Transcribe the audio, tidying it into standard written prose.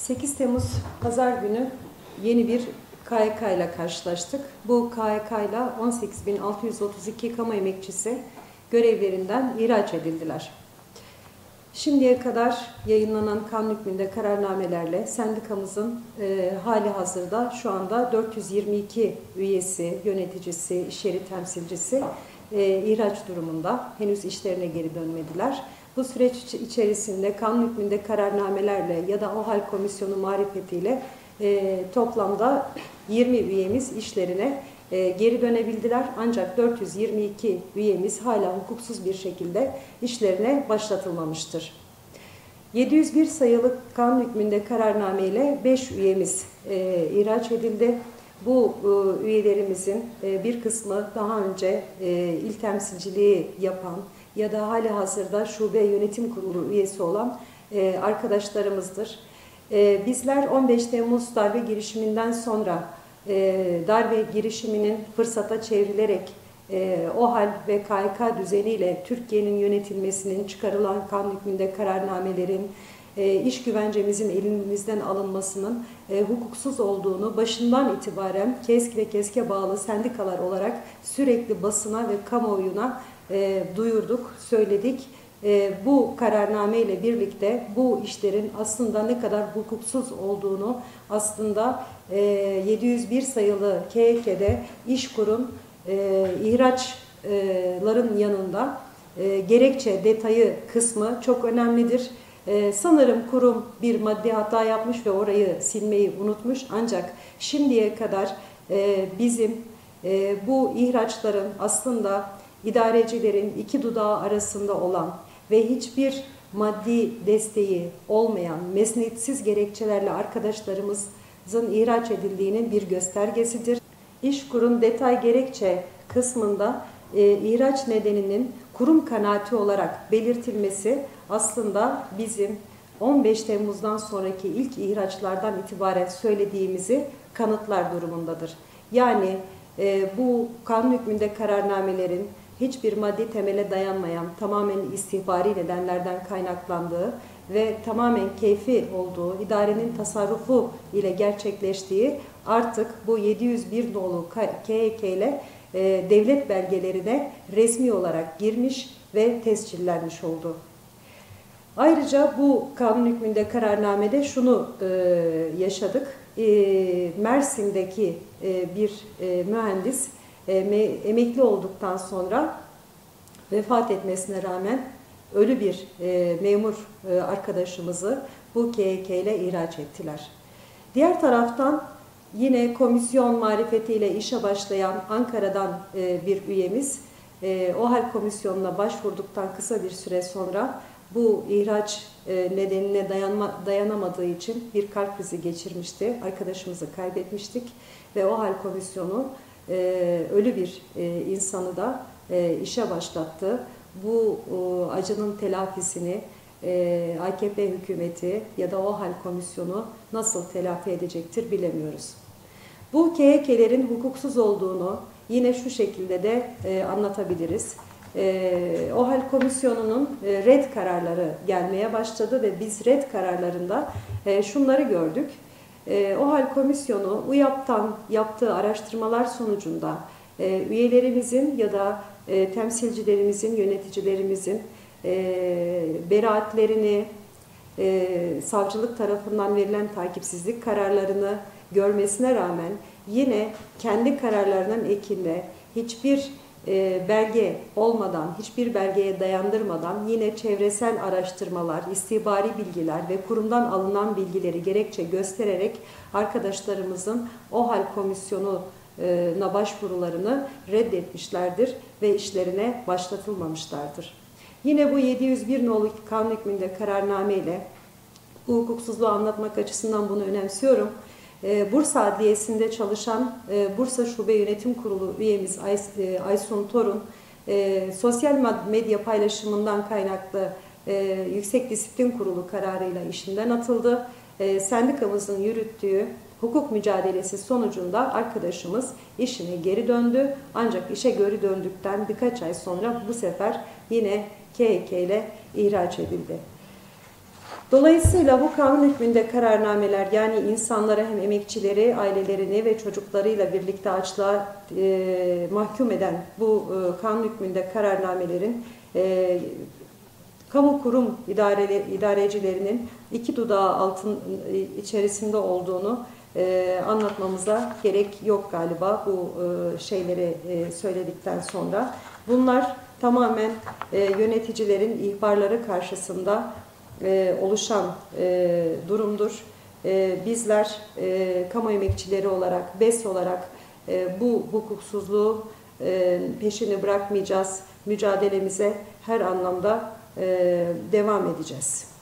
8 Temmuz Pazar günü yeni bir KYK ile karşılaştık. Bu KYK ile 18.632 kamu emekçisi görevlerinden ihraç edildiler. Şimdiye kadar yayınlanan kanun hükmünde kararnamelerle sendikamızın hali hazırda şu anda 422 üyesi, yöneticisi, iş yeri temsilcisi ihraç durumunda. Henüz işlerine geri dönmediler. Bu süreç içerisinde kanun hükmünde kararnamelerle ya da OHAL komisyonu marifetiyle toplamda 20 üyemiz işlerine geri dönebildiler. Ancak 422 üyemiz hala hukuksuz bir şekilde işlerine başlatılmamıştır. 701 sayılı kanun hükmünde kararname ile 5 üyemiz ihraç edildi. Bu üyelerimizin bir kısmı daha önce il temsilciliği yapan ya da hali hazırda şube yönetim kurulu üyesi olan arkadaşlarımızdır. Bizler 15 Temmuz darbe girişiminden sonra darbe girişiminin fırsata çevrilerek OHAL ve KYK düzeniyle Türkiye'nin yönetilmesinin, çıkarılan kanun hükmünde kararnamelerin, iş güvencemizin elimizden alınmasının hukuksuz olduğunu başından itibaren KESK ve KESK'e bağlı sendikalar olarak sürekli basına ve kamuoyuna duyurduk, söyledik. Bu kararname ile birlikte bu işlerin aslında ne kadar hukuksuz olduğunu aslında 701 sayılı KYK'de İşkur'un ihraçların yanında gerekçe detayı kısmı çok önemlidir. Sanırım kurum bir maddi hata yapmış ve orayı silmeyi unutmuş. Ancak şimdiye kadar bizim bu ihraçların aslında idarecilerin iki dudağı arasında olan ve hiçbir maddi desteği olmayan mesnetsiz gerekçelerle arkadaşlarımızın ihraç edildiğinin bir göstergesidir. İşkur'un detay gerekçe kısmında ihraç nedeninin kurum kanaati olarak belirtilmesi aslında bizim 15 Temmuz'dan sonraki ilk ihraçlardan itibaren söylediğimizi kanıtlar durumundadır. Yani bu kanun hükmünde kararnamelerin hiçbir maddi temele dayanmayan, tamamen istihbari nedenlerden kaynaklandığı ve tamamen keyfi olduğu, idarenin tasarrufu ile gerçekleştiği artık bu 701 nolu KYK ile devlet belgelerine resmi olarak girmiş ve tescillenmiş oldu. Ayrıca bu kanun hükmünde kararnamede şunu yaşadık. Mersin'deki bir mühendis emekli olduktan sonra vefat etmesine rağmen ölü bir memur arkadaşımızı bu KYK ile ihraç ettiler. Diğer taraftan yine komisyon marifetiyle işe başlayan Ankara'dan bir üyemiz OHAL komisyonuna başvurduktan kısa bir süre sonra bu ihraç nedenine dayanamadığı için bir kalp krizi geçirmişti. Arkadaşımızı kaybetmiştik ve OHAL komisyonu ölü bir insanı da işe başlattı. Bu acının telafisini AKP hükümeti ya da OHAL komisyonu nasıl telafi edecektir bilemiyoruz. Bu KYK'lerin hukuksuz olduğunu yine şu şekilde de anlatabiliriz. OHAL komisyonunun red kararları gelmeye başladı ve biz red kararlarında şunları gördük. OHAL komisyonu UYAP'tan yaptığı araştırmalar sonucunda üyelerimizin ya da temsilcilerimizin, yöneticilerimizin beraatlerini, savcılık tarafından verilen takipsizlik kararlarını görmesine rağmen yine kendi kararlarının ekinde hiçbir belge olmadan, hiçbir belgeye dayandırmadan yine çevresel araştırmalar, istihbari bilgiler ve kurumdan alınan bilgileri gerekçe göstererek arkadaşlarımızın OHAL komisyonuna başvurularını reddetmişlerdir ve işlerine başlatılmamışlardır. Yine bu 701 nolu kanun hükmünde kararname ile bu hukuksuzluğu anlatmak açısından bunu önemsiyorum. Bursa Adliyesi'nde çalışan Bursa Şube Yönetim Kurulu üyemiz Aysun Torun, sosyal medya paylaşımından kaynaklı Yüksek Disiplin Kurulu kararıyla işinden atıldı. Sendikamızın yürüttüğü hukuk mücadelesi sonucunda arkadaşımız işine geri döndü. Ancak işe geri döndükten birkaç ay sonra bu sefer yine KYK ile ihraç edildi. Dolayısıyla bu kanun hükmünde kararnameler, yani insanlara hem emekçileri, ailelerini ve çocuklarıyla birlikte açlığa mahkum eden bu kanun hükmünde kararnamelerin kamu kurum idarecilerinin iki dudağı altın içerisinde olduğunu anlatmamıza gerek yok galiba bu şeyleri söyledikten sonra. Bunlar tamamen yöneticilerin ihbarları karşısında oluşan durumdur. Bizler kamu emekçileri olarak, BES olarak bu hukuksuzluğu peşini bırakmayacağız. Mücadelemize her anlamda devam edeceğiz.